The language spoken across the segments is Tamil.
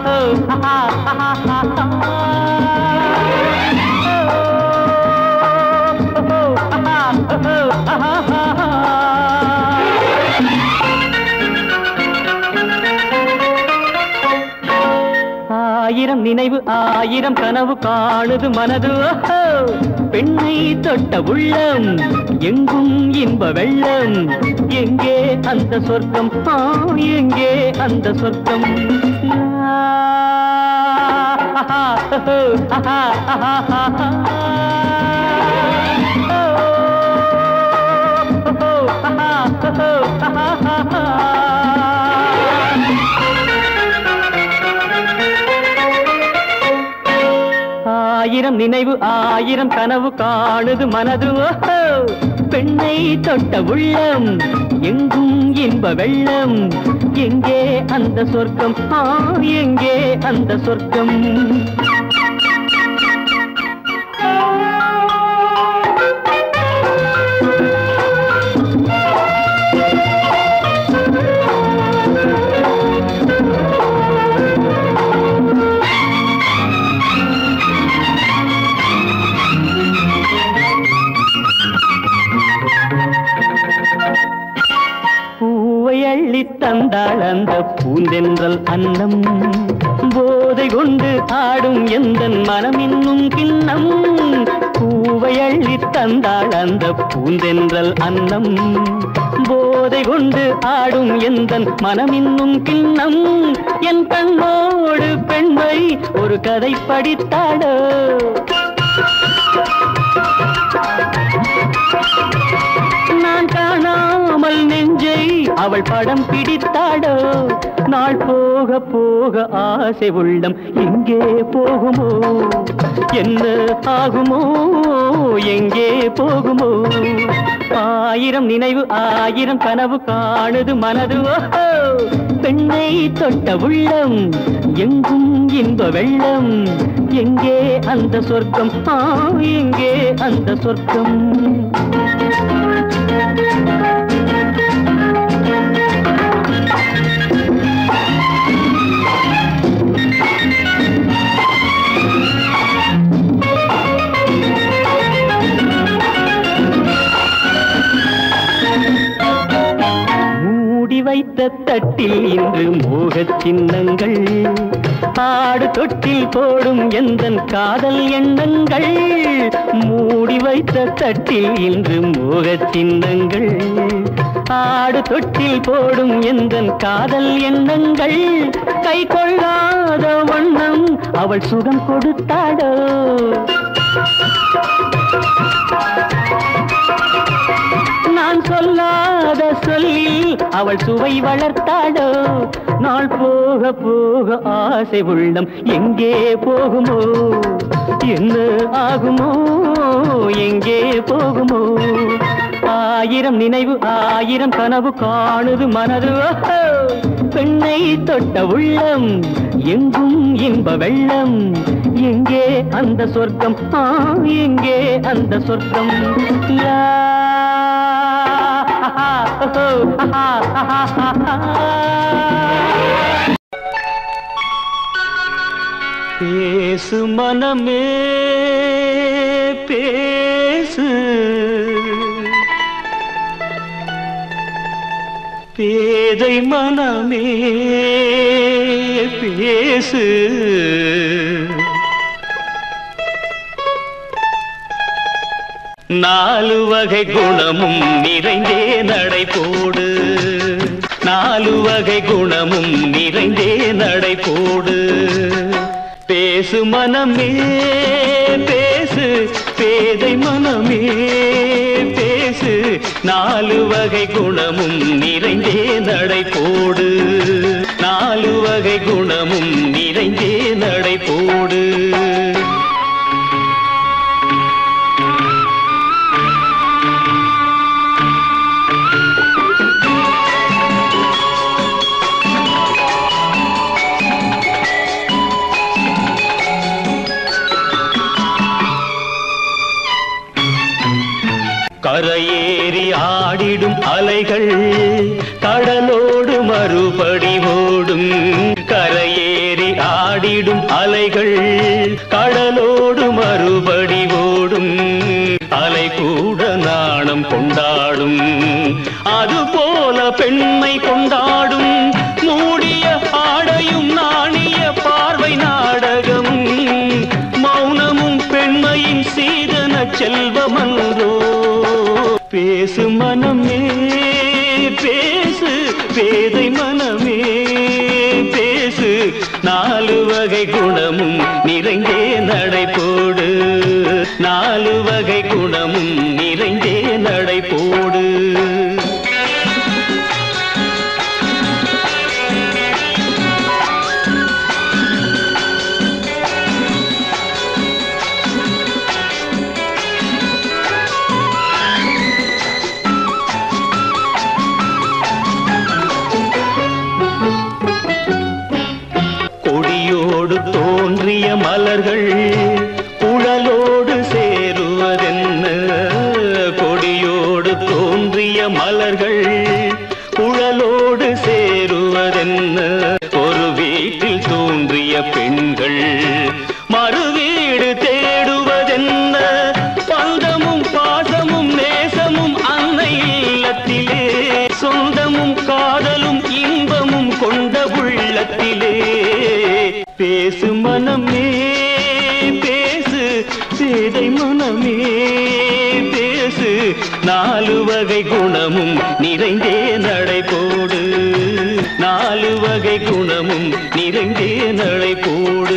ஆயிரம் நினைவு ஆயிரம் கனவு காணுது மனது பெண்ணை தொட்ட உள்ளம் எங்கும் இன்ப வெள்ளம் எங்கே அந்த சொர்க்கம் எங்கே அந்த சொர்க்கம் ஆயிரம் நினைவு ஆயிரம் கனவு காணுது மனது பெண்ணை தொட்ட உள்ளம் எங்கும் இன்ப வெள்ளம் எங்கே அந்த சொர்க்கம் எங்கே அந்த சொர்க்கம் தந்தாள் அந்த பூந்தென்றல் அன்னம் போதை கொண்டு ஆடும் எந்தன் மனம் இன்னும் கிண்ணம் பூவை அள்ளி தந்தாள் அந்த பூந்தென்றல் அன்னம் போதை கொண்டு ஆடும் எந்தன் மனம் இன்னும் கிண்ணம் என் கண்ணோடு பெண்மை ஒரு கதை படித்தாடோ நான் காணாமல் நெஞ்சை அவள் படம் பிடித்தாடோ நாள் போக போக ஆசை உள்ளம் எங்கே போகுமோ என்ன ஆகுமோ எங்கே போகுமோ ஆயிரம் நினைவு ஆயிரம் கனவு காணுது மனது பெண்ணை தொட்ட உள்ளம் எங்கும் இன்ப வெள்ளம் எங்கே அந்த சொர்க்கம் எங்கே அந்த சொர்க்கம் வைத்த தட்டில் இன்று மோகச் சின்னங்கள் ஆடு தொட்டில் போடும் எந்தன் காதல் எண்ணங்கள் மூடி வைத்த தட்டில் இன்று மோகச் சின்னங்கள் ஆடு தொட்டில் போடும் எந்தன் காதல் எண்ணங்கள் கை கொள்ளாத வண்ணம் அவள் சுகம் கொடுத்தாடோ நான் சொல்லாத சொல்லில் அவள் சுவை வளர்த்தாடோ நாள் போக போக ஆசை உள்ளம் எங்கே போகுமோ என்ன ஆகுமோ எங்கே போகுமோ ஆயிரம் நினைவு ஆயிரம் கனவு காணுது மனது பெண்ணை தொட்ட உள்ளம் எங்கும் இன்ப வெள்ளம் எங்கே அந்த சொர்க்கம் எங்கே அந்த சொர்க்கம் பேசு மனமே பேசு பேதை மனமே பேசு நாலு வகை குணமும் நிறைந்தே நடை போடு நாலு வகை குணமும் நிறைந்தே நடை போடு பேசு மனமே பேசு பேதை மனமே பேசு நாலு வகை குணமும் நிறைந்தே நடை போடு நாலு வகை குணமும் நிறைந்தே நடை போடு கரையேறி ஆடிடும் அலைகள் கடலோடு மறுபடி ஓடும் கரையேறி ஆடிடும் அலைகள் கடலோடு மறுபடி ஓடும் அலை கூட நாணம் கொண்டாடும் அதுபோல பெண்மை கொண்டாடும் மூடிய ஆடையும் நாணிய பார்வை நாடகம் மௌனமும் பெண்மையின் சீதன செல்வமன்றோ பேசு மனமே பேசு பேதை மனமே பேசு நாலு வகை குணமும் நிறைந்தே நடைபோடு நாலு வகை குணமும் நிறைந்தே நடைபோடு கொடியோடு தோன்றிய மலர்கள் குழலோடு சேருவதென்ன கொடியோடு தோன்றிய மலர்கள் குழலோடு சேருவதென்ன ஒரு வீட்டில் தோன்றிய பெண்கள் மறு வீடு தேடுவதென்ன பந்தமும் பாசமும் நேசமும் அன்னை இல்லத்திலே சொந்தமும் காதலும் இன்பமும் கொண்ட உள்ளத்திலே பேசு மனமே பேசு பேதை மனமே பேசு நாலு வகை குணமும் நிறைந்தே நடைபோடு நாலு வகை குணமும் நிறைந்தே நடைபோடு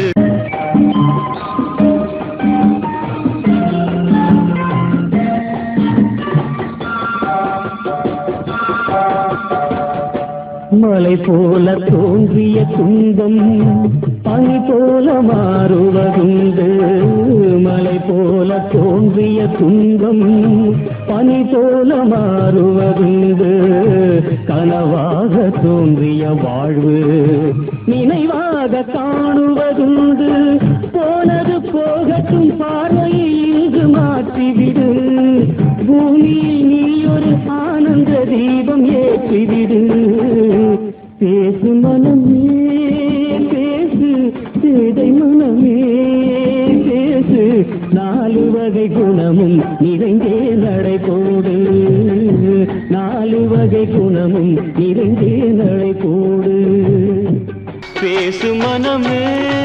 மலை போல தோன்றிய துன்பம் பனி போல மாறுவதுண்டு மலை போல தோன்றிய துன்பம் பனி போல மாறுவதுண்டு கனவாக தோன்றிய வாழ்வு நினைவாக காணுவதுண்டு போனது போகட்டும் பார்வையை இங்கு மாற்றிவிடு பூமியில் நீ ஒரு ஆனந்த தீபம் ஏற்றிவிடு பேசு மனமே பேசு பேதை மனமே பேசு நாலு வகை குணமும் நிறைந்தே நடைபோடு நாலு வகை குணமும் நிறைந்தே நடைபோடு பேசு மனமே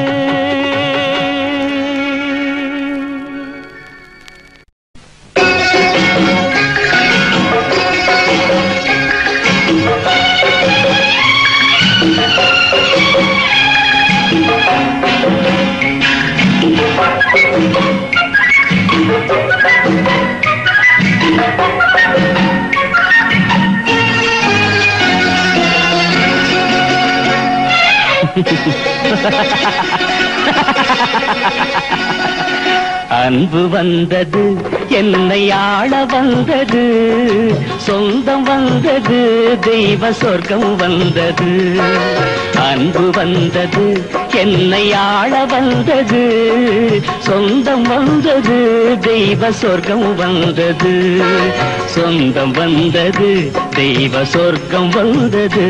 அன்பு வந்தது என்னை ஆள வந்தது சொந்தம் வந்தது தெய்வ சொர்க்கம் வந்தது அன்பு வந்தது என்னை ஆள வந்தது சொந்தம் வந்தது தெய்வ சொர்க்கம் வந்தது சொந்தம் வந்தது தெய்வ சொர்க்கம் வந்தது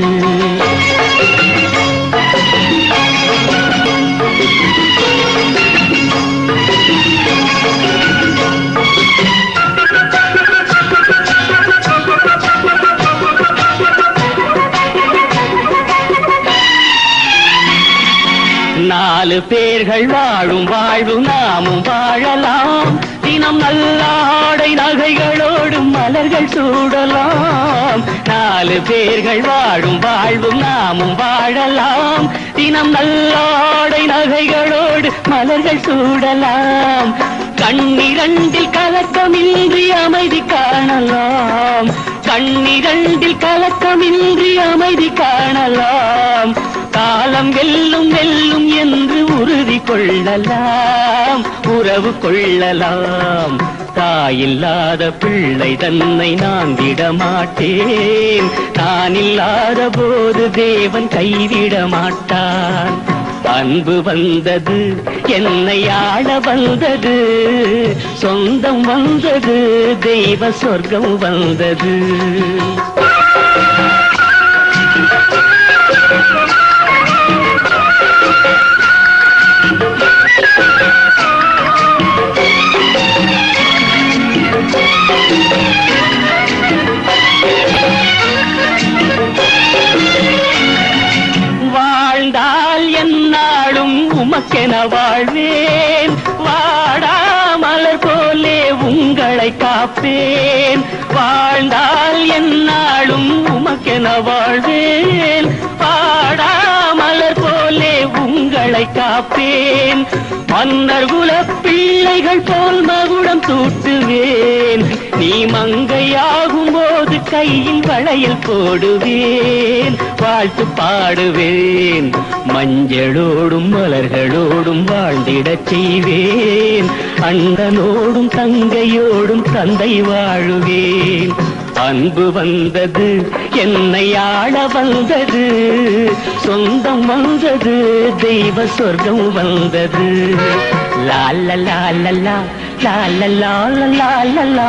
நாலு பேர்கள் வாழும் வாழ்வு நாமும் வாழலாம் தினம் நல்ல ஆடை நகைகளோடு மலர்கள் சூடலாம் நாலு பேர்கள் வாழும் வாழ்வு நாமும் வாழலாம் தினம் நல்ல ஆடை நகைகளோடு மலர்கள் சூடலாம் கண்ணிரண்டில் கலக்கமின்றி அமைதி காணலாம் கண்ணிரண்டில் கலக்கமின்றி அமைதி காணலாம் காலம் வெல்லும் வெல்லும் என்று உறுதி கொள்ளலாம் உறவு கொள்ளலாம் தாயில்லாத பிள்ளை தன்னை நான் விடமாட்டேன் நான் இல்லாத போது தேவன் கைவிட மாட்டான் அன்பு வந்தது என்னை ஆள வந்தது சொந்தம் வந்தது தெய்வ சொர்க்கம் வந்தது உமக்கென வாழ்வேன் வாடாமலர் போலே உங்களை காப்பேன் வாழ்ந்தால் என்னாலும் உமக்கென வாழ்வேன் வாடாமலர் போலே உங்களை காப்பேன் மன்னர் குல பிள்ளைகள் போல் மகுடம் சூட்டுவேன் நீ மங்கையாகும் போது கையில் வளையல் போடுவேன் வாழ்த்து பாடுவேன் மஞ்சளோடும் மலர்களோடும் வாழ்ந்திடச் செய்வேன் அண்ணனோடும் தங்கையோடும் தந்தை வாழுவேன் அன்பு வந்தது என்னை ஆள வந்தது சொந்தம் வந்தது தெய்வ சொர்க்கம் வந்தது லால லாலலா லாலலா லாலலா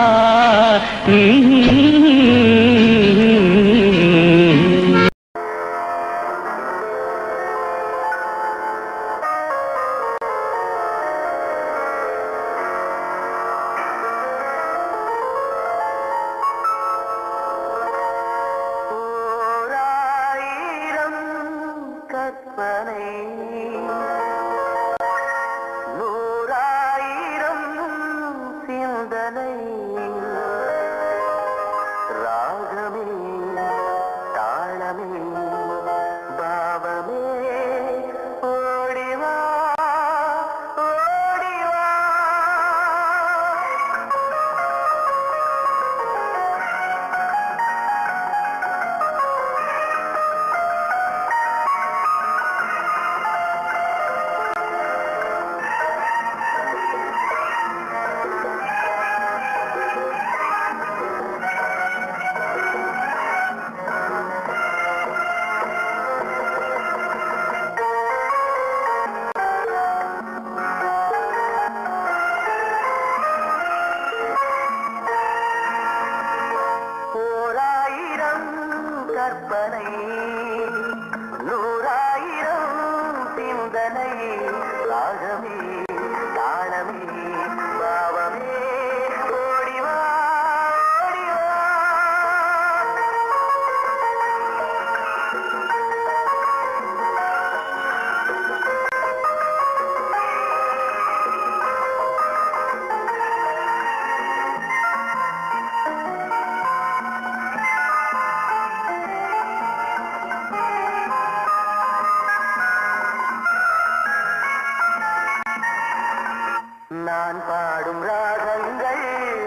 நான் பாடும் ராகங்கள்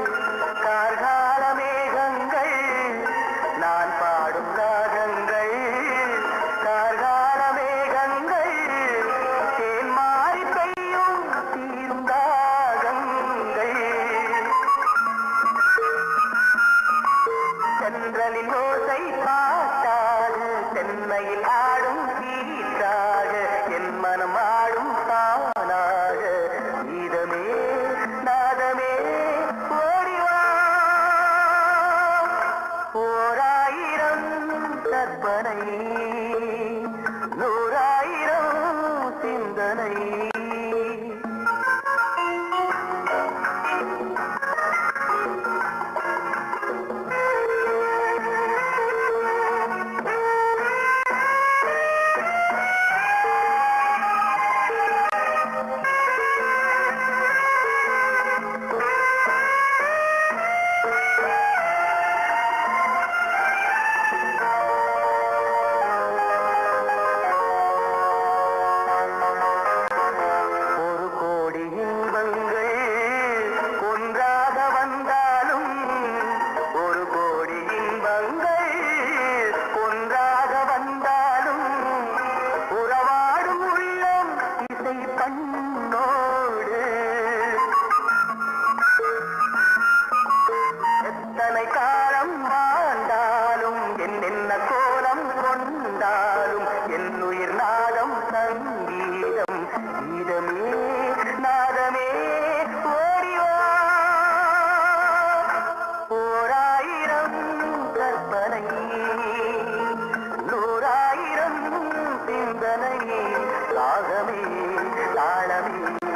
கார்கால மேகங்கள் நான் பாடும் ராகங்கள் கார்கால மேகங்கள் தேன் மாறி பெய்யும் தீரும் தாகங்கள் சென்றலின் ஓசை பாட்டாக தென்னையில் ஆடும் கீற்றாக என் மனம் ஆடும் தானாக இதமே நாதமே ஓடிவா ஓராயிரம் கற்பனை நூறாயிரம் சிந்தனை நூறாயிரம் சிந்தனை ராகமே தாளமே